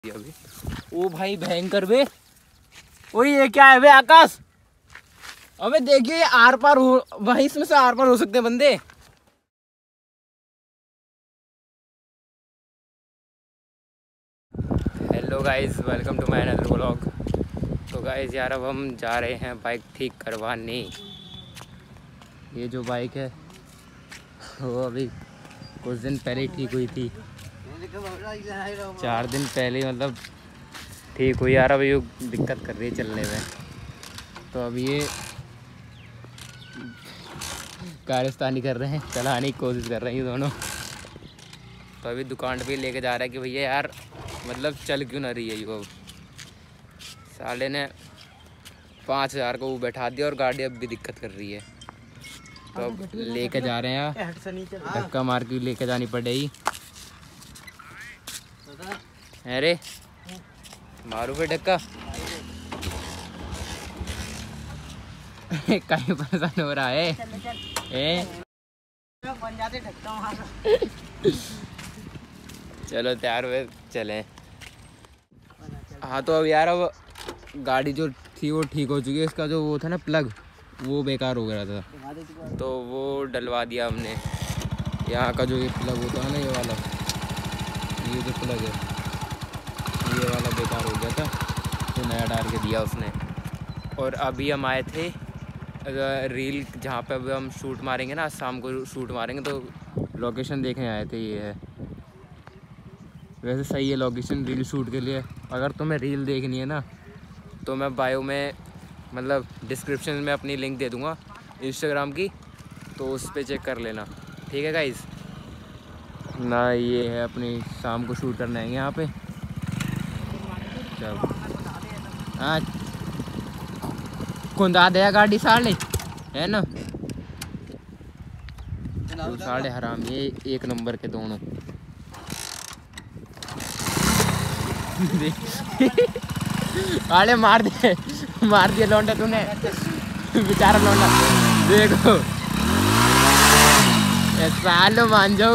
अभी ओ भाई भयंकर बे। ओ ये क्या है बे आकाश? अबे देखिए आर पार हो भाई, इसमें से आर पार हो सकते हैं बंदे। Hello guys, welcome to my another vlog. तो गाइस यार अब हम जा रहे हैं बाइक ठीक करवाने। ये जो बाइक है वो अभी कुछ दिन पहले ही ठीक हुई थी, 4 दिन पहले मतलब ठीक हुई यार। अब ये दिक्कत कर रही है चलने में, तो अब ये कारस्तानी कर रहे हैं, चलाने की कोशिश कर रहे हैं ये दोनों। तो अभी दुकान पे लेके जा रहा है कि भैया यार मतलब चल क्यों ना रही है ये। साले ने 5,000 को वो बैठा दिया और गाड़ी अब भी दिक्कत कर रही है। तो अब लेके जा रहे हैं, धक्का मार के लेके जानी पड़ेगी। अरे मारू पे धक्का कहीं परेशान हो रहा है। चलो तैयार हुए चलें। हाँ तो अब यार अब गाड़ी जो थी वो ठीक हो चुकी है। इसका जो वो था ना प्लग, वो बेकार हो गया था, तो वो डलवा दिया हमने। यहाँ का जो ये प्लग होता है ना, ये वाला, ये जो प्लग है ये वाला बेकार हो गया था, तो नया डाल के दिया उसने। और अभी हम आए थे रील, जहाँ पे अभी हम शूट मारेंगे ना, आज शाम को शूट मारेंगे, तो लोकेशन देखने आए थे। ये है, वैसे सही है लोकेशन रील शूट के लिए। अगर तुम्हें रील देखनी है ना तो मैं बायो में मतलब डिस्क्रिप्शन में अपनी लिंक दे दूँगा इंस्टाग्राम की, तो उस पर चेक कर लेना, ठीक है गाइस ना। ये है अपनी शाम को शूट करना है यहाँ पे। चलो हाँ खुंदा दे गाड़ी साले है ना, तो साले हराम ये एक नंबर के दोनों। अरे मार दिया लौंडा तूने, बेचारा लौंडा। देखो सालो मान जाओ,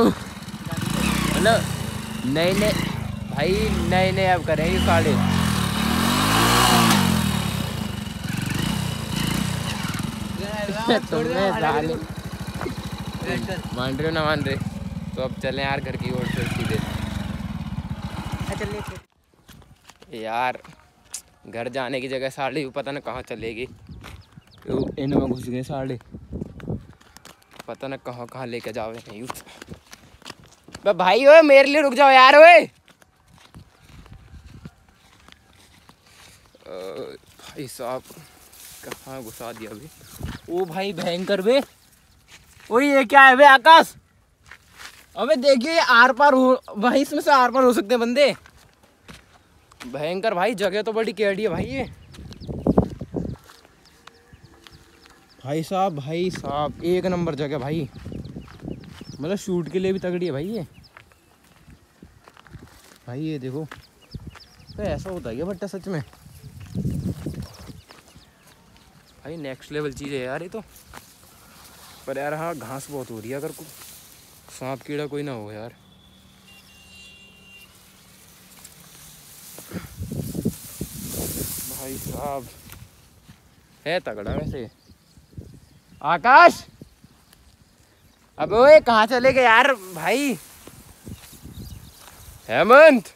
मतलब नए भाई नए अब करें ये साले। तुम्हें साले मान रहे हो ना मान रहे, तो अब चलें यार घर की ओर से सीधे। यार घर जाने की जगह साले पता ना कहाँ चलेगी, तो इनमें घुस गए साले, पता ना कहाँ कहाँ लेके जाओ नहीं। भाई ओए मेरे लिए रुक जाओ यार। ओए भाई साहब कहाँ घुसा दिया अभी। ओ भाई भयंकर बे। ओ ये क्या है बे आकाश? अबे देखिए आर पार हो भाई, इसमें से आर पार हो सकते हैं बंदे। भयंकर भाई, जगह तो बड़ी कैडी है भाई ये। भाई साहब एक नंबर जगह भाई, मतलब शूट के लिए भी तगड़ी है भाई ये। भाई ये देखो, तो ऐसा होता है बट्टा सच में भाई, नेक्स्ट लेवल चीज़ है यार ये तो। पर यार हाँ घास बहुत हो रही है, अगर सांप कीड़ा कोई ना हो यार। भाई साहब है तगड़ा वैसे। आकाश अब ओए कहाँ चले गए यार भाई? हेमंत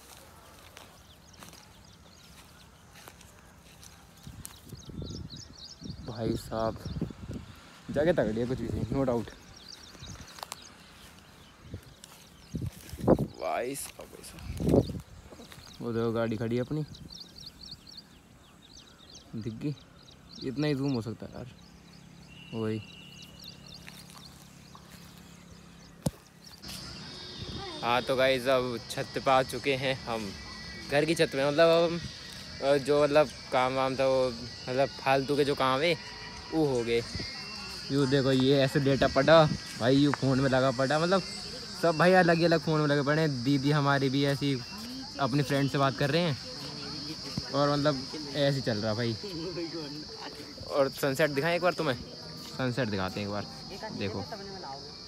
भाई साहब जगह तगड़ी है कुछ भी नहीं, नो डाउट। भाई साहब वो देखो गाड़ी खड़ी है अपनी, दिख गई। इतना ही जूम हो सकता है यार, वही। हाँ तो गाइस अब छत पे आ चुके हैं हम, घर की छत पे। मतलब हम जो मतलब काम वाम था वो, मतलब फालतू के जो काम है वो हो गए। यू देखो ये ऐसे डेटा पड़ा भाई, यू फ़ोन में लगा पड़ा, मतलब सब भाई अलग ही अलग फ़ोन में लगे पड़े हैं। दीदी हमारी भी ऐसी अपनी फ्रेंड से बात कर रहे हैं, और मतलब ऐसे चल रहा भाई। और सनसेट दिखाएं एक बार तुम्हें, सनसेट दिखाते हैं एक बार, देखो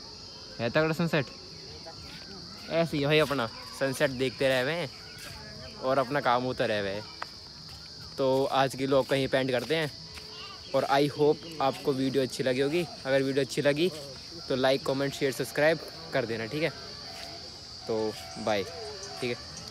है तगड़ा सनसेट। ऐसे ही भाई अपना सनसेट देखते रहे हुए हैं। और अपना काम होता रह गए। तो आज की लोग कहीं पेंट करते हैं। और आई होप आपको वीडियो अच्छी लगी होगी। अगर वीडियो अच्छी लगी तो लाइक कमेंट शेयर सब्सक्राइब कर देना, ठीक है। तो बाय, ठीक है।